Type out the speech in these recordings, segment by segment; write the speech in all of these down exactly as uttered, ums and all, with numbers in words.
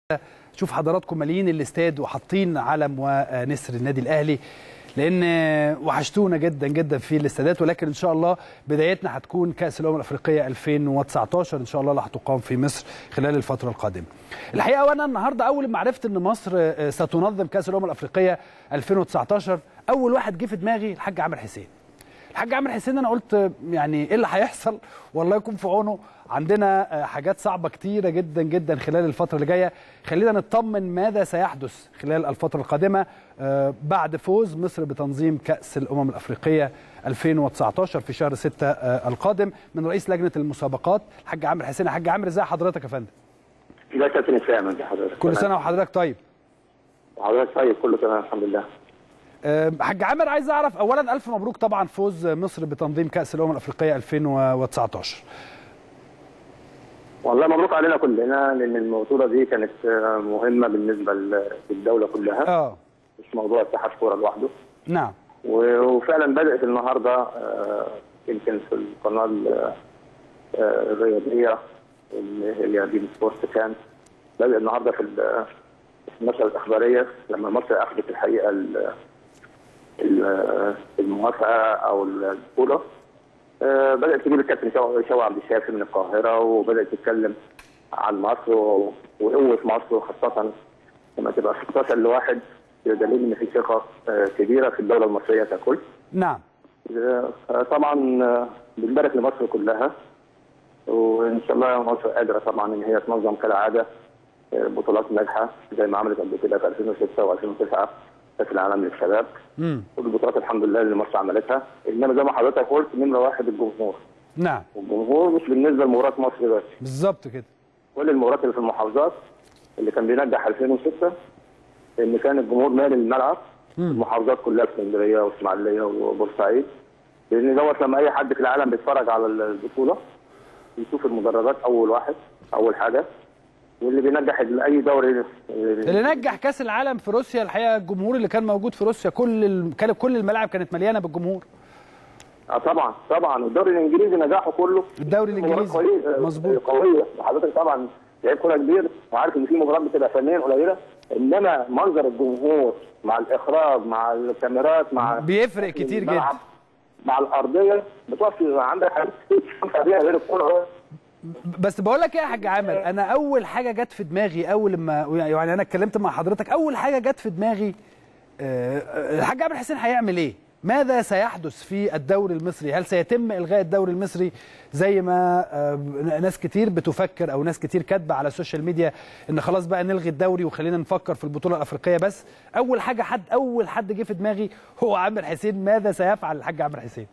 شوف حضراتكم مالين الاستاد وحاطين علم ونسر النادي الاهلي، لان وحشتونا جدا جدا في الاستادات. ولكن ان شاء الله بدايتنا هتكون كاس الامم الافريقيه ألفين وتسعتاشر ان شاء الله اللي هتقام في مصر خلال الفتره القادمه. الحقيقه وانا النهارده اول ما عرفت ان مصر ستنظم كاس الامم الافريقيه ألفين وتسعتاشر اول واحد جه في دماغي الحاج عامر حسين. الحاج عامر حسين انا قلت يعني ايه اللي هيحصل، والله يكون في عونه، عندنا حاجات صعبه كتيره جدا جدا خلال الفتره اللي جايه. خلينا نطمن ماذا سيحدث خلال الفتره القادمه بعد فوز مصر بتنظيم كاس الامم الافريقيه ألفين وتسعتاشر في شهر ستة القادم من رئيس لجنه المسابقات الحاج عامر حسين. الحاج عامر ازي حضرتك يا فندم؟ لا كابتن اسلام، انت حضرتك كل سنه وحضرتك طيب. وحضرتك طيب، كله تمام الحمد لله. حاج عامر عايز اعرف اولا الف مبروك طبعا فوز مصر بتنظيم كاس الامم الافريقيه ألفين وتسعتاشر. والله مبروك علينا كلنا، لان البطوله دي كانت مهمه بالنسبه للدوله كلها. اه مش موضوع اتحاد كوره لوحده. نعم. وفعلا بدات النهارده يمكن في القناه الرياضيه اللي هي بين سبورت كان بدأ النهارده في النشره الاخباريه لما مصر اخذت الحقيقه الموافقه او البطوله. بدات تجيب الكابتن شوقي عبد الشافي من القاهره، وبدات تتكلم عن مصر وقوه مصر، وخاصه لما تبقى ستاشر لواحد، دليل ان في ثقه كبيره في الدوله المصريه ككل. نعم. طبعا بنبارك لمصر كلها، وان شاء الله مصر قادره طبعا ان هي تنظم كالعاده بطولات ناجحه زي ما عملت قبل كده في ألفين وستة وألفين وتسعة كاس العالم للشباب. امم كل البطولات الحمد لله اللي مصر عملتها، انما زي ما حضرتك قلت نمره واحد الجمهور. نعم. والجمهور مش بالنسبه لمباراه مصر بس، بالظبط كده. كل المباريات اللي في المحافظات اللي كان بينجح ألفين وستة ان كان الجمهور مالي الملعب. مم. المحافظات كلها، اسكندريه واسماعيليه وبورسعيد، لان دوت لما اي حد في العالم بيتفرج على البطوله يشوف المدرجات اول واحد اول حاجه. واللي بينجح اي دوري، اللي نجح كاس العالم في روسيا الحقيقه الجمهور اللي كان موجود في روسيا، كل ال... كل الملاعب كانت مليانه بالجمهور. اه طبعا طبعا. والدوري الانجليزي نجاحه كله. الدوري الانجليزي مظبوط قويه. حضرتك طبعا لعيب كوره كبير وعارف ان في مباريات بتبقى فنيا قليله، انما منظر الجمهور مع الاخراج مع الكاميرات مع بيفرق كتير جدا مع الارضيه. بتقف عندك حاجات كتير غير الكوره. بس بقول لك ايه يا حاج عامر، انا اول حاجه جت في دماغي اول ما يعني انا اتكلمت مع حضرتك، اول حاجه جت في دماغي أه الحاج عامر حسين هيعمل ايه؟ ماذا سيحدث في الدوري المصري؟ هل سيتم الغاء الدوري المصري زي ما أه ناس كتير بتفكر او ناس كتير كاتبه على السوشيال ميديا ان خلاص بقى نلغي الدوري وخلينا نفكر في البطوله الافريقيه بس؟ اول حاجه حد اول حد جه في دماغي هو عامر حسين. ماذا سيفعل الحاج عامر حسين؟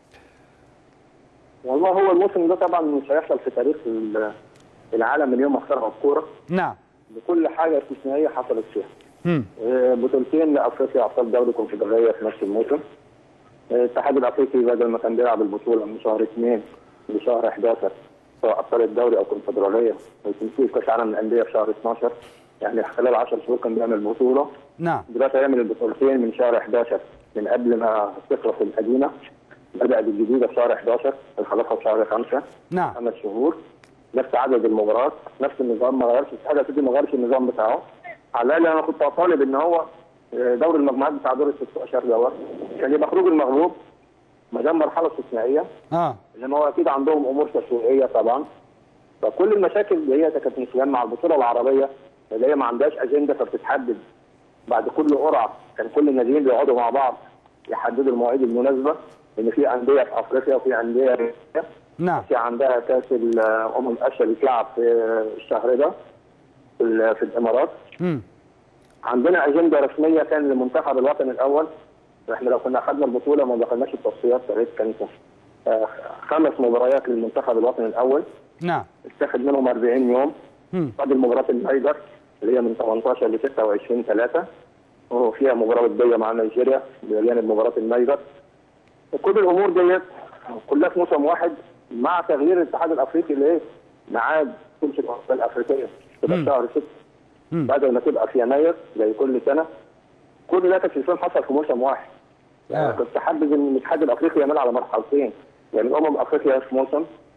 والله هو الموسم ده طبعا مش هيحصل في تاريخ العالم اليوم ما اخترعوا الكوره. نعم. بكل حاجه استثنائيه حصلت فيها. امم بطولتين لافريقيا ابطال دوري كونفدراليه في نفس الموسم. الاتحاد الافريقي بدل ما كان بيلعب البطوله من شهر اثنين لشهر حداشر سواء ابطال الدوري او كونفدراليه، ويكون كاس العالم للانديه في شهر اتناشر، يعني خلال عشر شهور كان بيعمل بطوله. نعم. دلوقتي هيعمل البطولتين من شهر حداشر من قبل ما تخلص القديمه. بدأت الجديده في شهر حداشر، خلصها في شهر خمسة. نعم. خمس شهور، نفس عدد المباريات، نفس النظام، ما غيرش الاتحاد الافريقي ما غيرش النظام بتاعه. على الاقل انا كنت اطالب ان هو دوري المجموعات بتاع دور ال ستاشر دوت كان يبقى خروج المغلوب ما دام مرحله استثنائيه. اه انما هو اكيد عندهم امور تسويقيه طبعا. فكل المشاكل اللي هي كانت مسلمه مع البطوله العربيه اللي هي ما عندهاش اجنده فبتتحدد بعد كل قرعه. كان كل الناديين بيقعدوا مع بعض يحددوا المواعيد المناسبه، ان في انديه في افريقيا وفي انديه نعم في عندها كاس الامم الاسيويه بيتلعب في الشهر ده في الامارات. امم عندنا اجنده رسميه كان للمنتخب الوطني الاول. احنا لو كنا اخذنا البطوله ما دخلناش التصفيات، كانت خمس مباريات للمنتخب الوطني الاول. نعم. اتخذ منهم أربعين يوم. بعد مباراه النيجر اللي هي من تمنتاشر ل ستة وعشرين ثلاثة، وفيها مباراه وديه مع نيجيريا بجانب مباراه النيجر. وكل الامور ديت كلها في موسم واحد مع تغيير الاتحاد الافريقي لايه؟ ميعاد كل الامم الافريقيه تبقى شهر ستة بدل ما تبقى في يناير زي كل سنه. كل ده تكليفين حصل في موسم واحد. يعني آه. كنت حابب ان الاتحاد الافريقي يعمل على مرحلتين، يعني الامم الافريقيه في موسم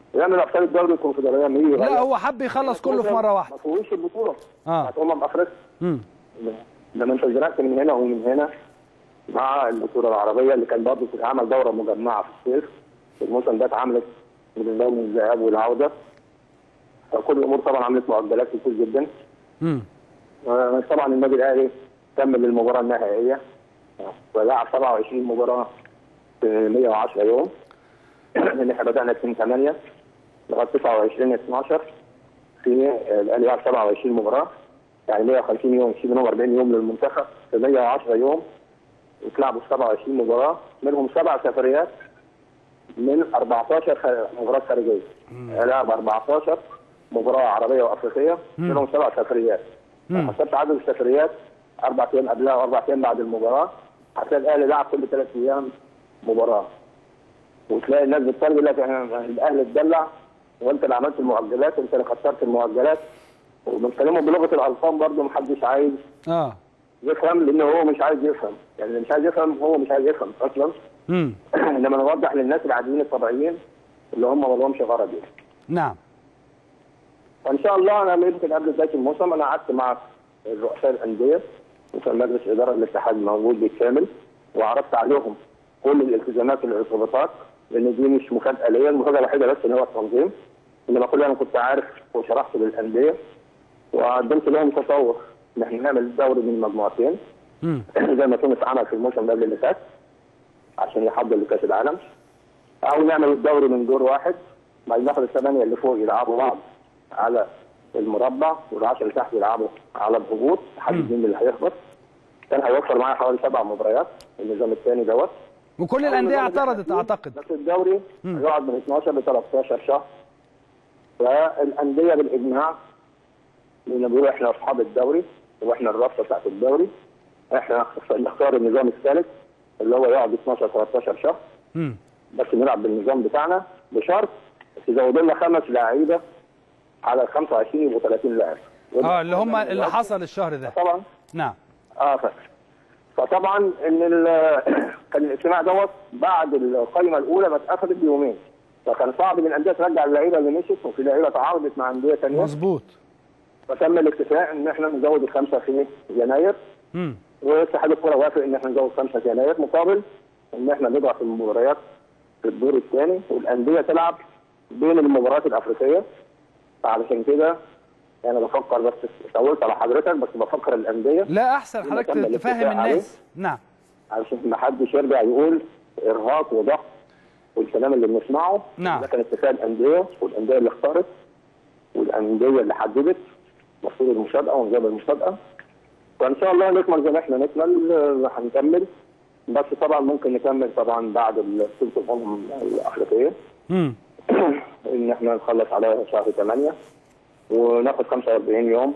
يعمل ابطال الدوري الكونفدراليه لما يجي. لا هو حب يخلص كله في مره واحده. ما فيهوش البطوله اه بتاعت امم افريقيا. امم لما انت زرعت من هنا ومن هنا مع البطوله العربيه اللي كان برضه بتتعمل دوره مجمعه في الصيف، الموسم ده اتعملت من يوم الذهاب والعوده. فكل الامور طبعا عملت معدلات كتير جدا. امم طبعا النادي الاهلي كمل المباراه النهائيه ولعب سبعة وعشرين مباراه في مية وعشرة يوم. اللي احنا بدانا اتنين ثمانية لغايه تسعة وعشرين اتناشر. في الاهلي لعب سبعة وعشرين مباراه، يعني مية وخمسين يوم، في منهم أربعين يوم للمنتخب، في مية وعشرة يوم اتلعبوا سبعة وعشرين مباراه، منهم سبع سفريات من أربعتاشر مباراه خارجيه. لعب أربعتاشر مباراه عربيه وافريقيه، منهم سبع سفريات. حسبت عدد السفريات اربع ايام قبلها واربع ايام بعد المباراه، هتلاقي الاهلي لعب كل ثلاث ايام مباراه. وتلاقي الناس بتطلع يقول لك الاهلي اتدلع وانت اللي عملت المعدلات وانت اللي خسرت المعدلات. وبنتكلموا بلغه الارقام برضه، محدش عايز اه يفهم، لان هو مش عايز يفهم، يعني اللي مش عايز يفهم هو مش عايز يفهم اصلا. امم انما نوضح للناس العاديين الطبيعيين اللي هم ما لهمش غرض يعني. نعم. فان شاء الله انا يمكن قبل بدايه الموسم انا قعدت مع رؤساء الانديه وكان مجلس اداره الاتحاد موجود بالكامل، وعرضت عليهم كل الالتزامات والارتباطات، لان دي مش مفاجاه ليا، المفاجاه الوحيده بس ان هو التنظيم. انما كل انا كنت عارف وشرحت للانديه وقدمت لهم تصور ان احنا نعمل الدوري من مجموعتين زي ما كنا اتعمل في الموسم قبل اللي فات عشان يحضر لكاس العالم، او نعمل الدوري من دور واحد، بعد ناخد الثمانيه اللي فوق يلعبوا بعض على المربع والعشره اللي تحت يلعبوا على الهبوط لحد مين اللي هيهبط. كان هيوفر معايا حوالي سبع مباريات النظام الثاني دوت. وكل الانديه اعترضت اعتقد. بس الدوري هيقعد من اتناشر ل تلتاشر شهر. فالانديه بالاجماع لان بيقولوا احنا اصحاب الدوري واحنا الرابطه بتاعت الدوري، احنا نختار النظام الثالث اللي هو يقعد اتناشر تلتاشر شهر. امم بس نلعب بالنظام بتاعنا بشرط تزودوا لنا خمس لعيبه على ال خمسة وعشرين يبقوا ثلاثين لاعب. اه اللي هم اللي حصل الشهر ده. طبعا. نعم. اه فاكر. فطبعا ان كان الاجتماع دوت بعد القائمه الاولى ما اتاخدت بيومين، فكان صعب ان الانديه ترجع اللعيبه اللي مشت، وفي لعيبه تعاقدت مع انديه ثانيه. مظبوط. فتم الاتفاق ان احنا نزود الخمسه في يناير. امم واتحاد الكوره وافق ان احنا نزود خمسه في يناير مقابل ان احنا نضغط المباريات في الدور الثاني والانديه تلعب بين المباريات الافريقيه. علشان كده انا بفكر، بس طولت على حضرتك، بس بفكر الانديه. لا احسن حضرتك تفهم الناس. نعم. علشان ما حدش يرجع يقول ارهاق وضغط والكلام اللي بنسمعه. نعم. ده كان اتفاق الانديه والانديه اللي اختارت والانديه اللي حددت مفروض المسابقه ونظام المسابقه. وان شاء الله نكمل زي ما احنا نكمل هنكمل، بس طبعا ممكن نكمل طبعا بعد بطوله الامم الافريقيه. امم ان احنا نخلص على شهر ثمانية وناخد خمسة وأربعين يوم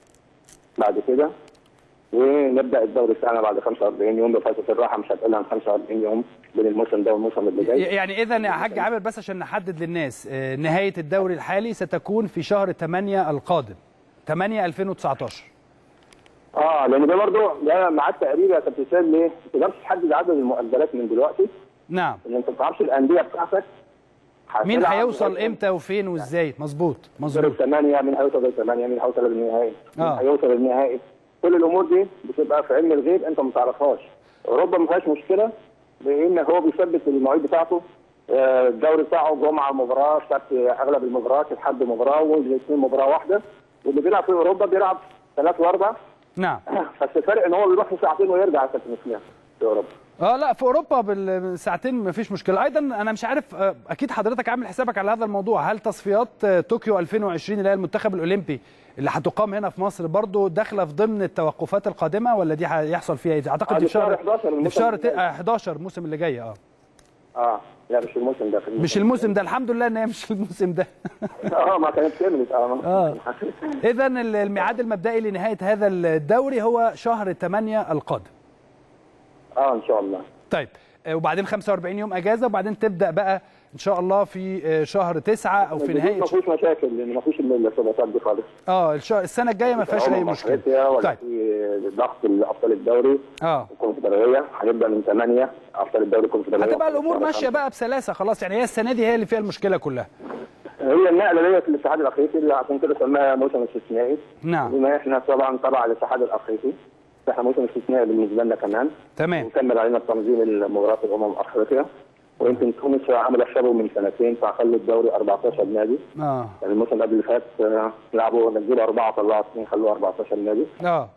بعد كده، ونبدا الدوري بتاعنا بعد خمسة وأربعين يوم بفتره الراحه مش هتقل عن خمسة وأربعين يوم بين الموسم ده والموسم اللي جاي. يعني اذا يا حاج عامر بس عشان نحدد للناس، نهايه الدوري الحالي ستكون في شهر ثمانية القادم، ثمانية ألفين وتسعتاشر. اه لان ده برضه ده ميعاد تقريبي يا كابتن سيد. ليه؟ ما تقدرش تحدد عدد المؤجلات من دلوقتي. نعم. لان انت ما تعرفش الانديه بتاعتك مين هيوصل امتى وفين وازاي. مظبوط مظبوط. ثمانية مين هيوصل للثمانية، مين هيوصل للنهائي، مين آه. هيوصل للنهائي. كل الامور دي بتبقى في علم الغيب انت ما تعرفهاش. اوروبا ما فيهاش مشكله لان هو بيثبت المواعيد بتاعته. الدوري بتاعه جمعه مباراه، سبت اغلب المباريات، الحد مباراه، والاثنين مباراه واحده. واللي بيلعب في اوروبا بيلعب ثلاث واربع. نعم. بس الفرق ان هو بيروح في ساعتين ويرجع يا كابتن اسلام في اوروبا. اه لا في اوروبا بالساعتين ما فيش مشكله. ايضا انا مش عارف، اكيد حضرتك عامل حسابك على هذا الموضوع، هل تصفيات طوكيو ألفين وعشرين اللي هي المنتخب الاولمبي اللي هتقام هنا في مصر برضو داخله في ضمن التوقفات القادمه ولا دي هيحصل فيها ايه؟ اعتقد في شهر حداشر في شهر حداشر الموسم اللي جاي. اه اه لا مش الموسم ده، في الموسم مش الموسم ده. الحمد لله ان هي مش الموسم ده. اه ما كانت كملت. اه اه اذا الميعاد المبدئي لنهايه هذا الدوري هو شهر ثمانية القادم. اه ان شاء الله. طيب وبعدين خمسة وأربعين يوم اجازه وبعدين تبدا بقى ان شاء الله في شهر تسعة او في نهايه. ما فيش مشاكل لان ما فيش الارتباطات دي خالص. اه السنه الجايه ما فيهاش اي مشكله. ولا طيب. في ضغط ابطال الدوري اه الكونفدراليه هنبدا من ثمانية ابطال الدوري الكونفدراليه. هتبقى الامور ماشيه بقى بسلاسه خلاص. يعني هي السنه دي هي اللي فيها المشكله كلها. هي النقله ديت في الاتحاد الافريقي عشان كده سماها موسم استثنائي. نعم. بما احنا طبعا تبع الاتحاد الافريقي احنا موسم استثنائي بالنسبه لنا كمان. تمام. ونكمل علينا بتنظيم المباريات الامم افريقيا. ويمكن تونس عمل حسابه من سنتين فخلوا الدوري أربعتاشر نادي. اه يعني الموسم قبل اللي فات لعبوا نزلوا اربعه طلعوا اثنين خلوه أربعتاشر نادي. اه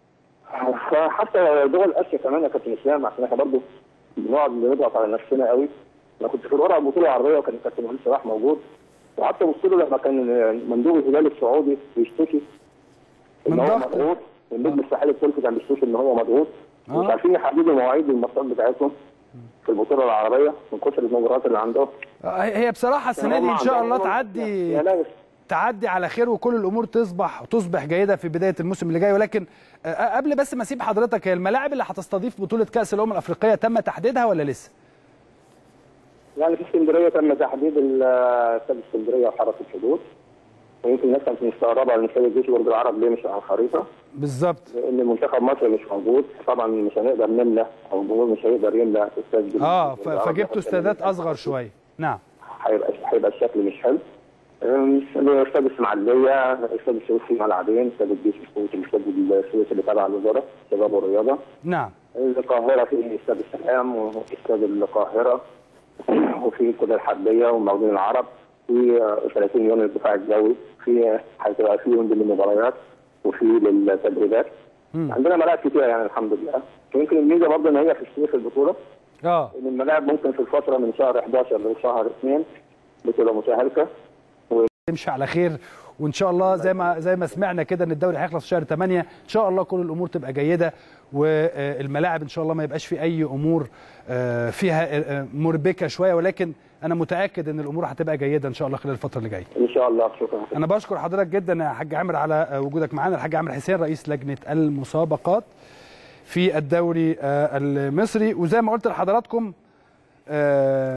فحتى دول اسيا كمان يا كابتن اسلام عشان احنا برضه بنقعد نضغط على نفسنا قوي. انا كنت في الورقه البطوله العربيه وكان الكابتن وليد صلاح موجود وحتى بصوا له لما كان مندوب الهلال السعودي بيشتكي ان هو مضغوط والنجم الساحلي التركي كان بيشتكي ان هو مضغوط آه. مش عارفين يحددوا مواعيد الماتشات بتاعتهم في البطوله العربيه من كثر المباريات اللي عندهم. هي بصراحه السنه دي ان شاء الله تعدي تعدي على خير وكل الامور تصبح تصبح جيده في بدايه الموسم اللي جاي. ولكن قبل بس ما اسيب حضرتك، هي الملاعب اللي هتستضيف بطوله كاس الامم الافريقيه تم تحديدها ولا لسه؟ يعني في اسكندريه تم تحديد استاد اسكندريه وحرس الحدود. ويمكن الناس كانت مستغربه ان استاد الجيش برج العرب ليه مش على الخريطه؟ بالظبط. لان منتخب مصر مش موجود طبعا مش هنقدر نملى او الجمهور مش هيقدر يملى استاد اه فجبتوا استادات اصغر شويه. نعم. هيبقى هيبقى الشكل مش حلو. استاد الاسماعيليه، استاد السويس في ملعبين، استاد الجيش السويسي، الاستاد السويسي اللي تبع الوزاره الشباب والرياضه. نعم. القاهره في استاد السلام واستاد القاهره وفي كل الحربيه ومقاولين العرب في ثلاثين يونيو الدفاع الجوي في هتبقى في يوم للمباريات وفي للتدريبات. عندنا ملاعب كتير يعني الحمد لله. ويمكن الميزه برضه ان هي في الصيف البطوله. اه ان الملاعب ممكن في الفتره من شهر احداشر لشهر اثنين بتبقى مشاركه تمشي على خير. وان شاء الله زي ما زي ما سمعنا كده ان الدوري هيخلص في شهر ثمانية ان شاء الله كل الامور تبقى جيده والملاعب ان شاء الله ما يبقاش في اي امور فيها مربكه شويه. ولكن انا متاكد ان الامور هتبقى جيده ان شاء الله خلال الفتره اللي جايه. ان شاء الله. شكرا. انا بشكر حضرتك جدا يا حاج عامر على وجودك معانا. الحاج عامر حسين رئيس لجنه المسابقات في الدوري المصري. وزي ما قلت لحضراتكم